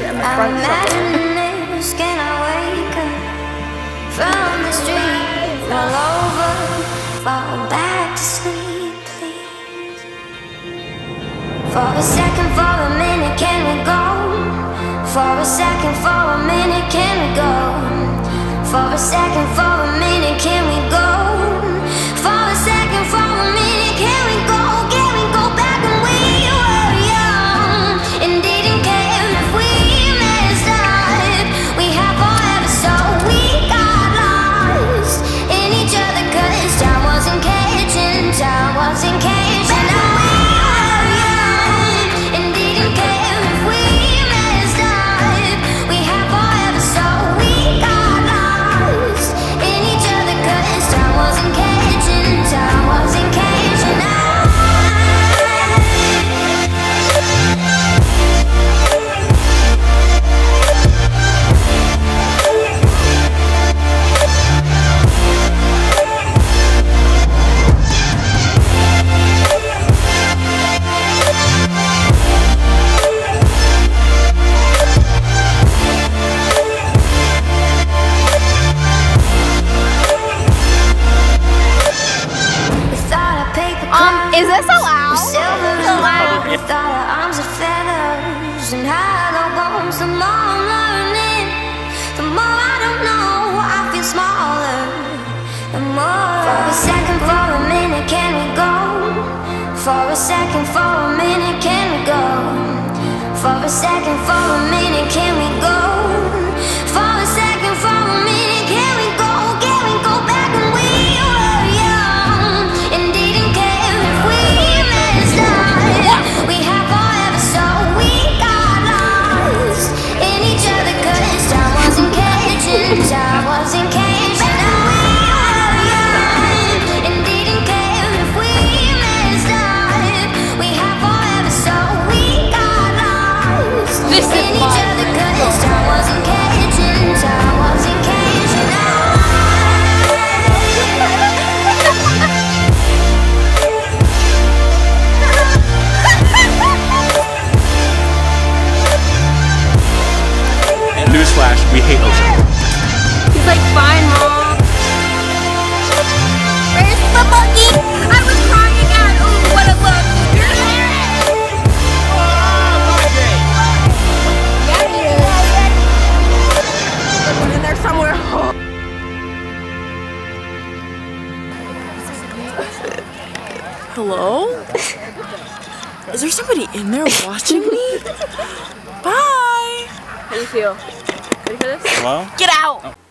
in the front somewhere. Can I wake up from this dream all over? Fall back to sleep, please. For a second, for a minute, can we go? For a second, for a minute, can we go? For a second, for a minute, can we go? For a second, for a minute, can we go? Can we go back when we were young and didn't care if we messed up? We had forever, so we got lost in each other, 'cause time wasn't catching, time wasn't catching. We were young and didn't care if we messed up. We had forever, so we got lost in each other, 'cause time wasn't catching, time wasn't catching. Is this allowed? We thought our arms of feathers and hollow bones. The more I'm learning, the more I don't know, I feel smaller. The more. For a second, for a minute, can we go? For a second, for a minute, can we go? For a second, for a minute, can we go? For a second, for a minute, can we go? Can we go back when we were young and didn't care if we messed up? We had forever, so we got lost in each other, 'cause time wasn't catching, time wasn't catching. We were young and didn't care if we messed up. We had forever, so we got lost in each other, 'cause time wasn't catching, time wasn't catching. Newsflash, we hate Ocean. He's like, fine, Mom. Where's the monkey? I was crying again. Oh, what a look. Yeah, he is. There's one in there somewhere. Hello? Is there somebody in there watching me? Bye! How do you feel? Ready for this? Hello? Get out! Oh.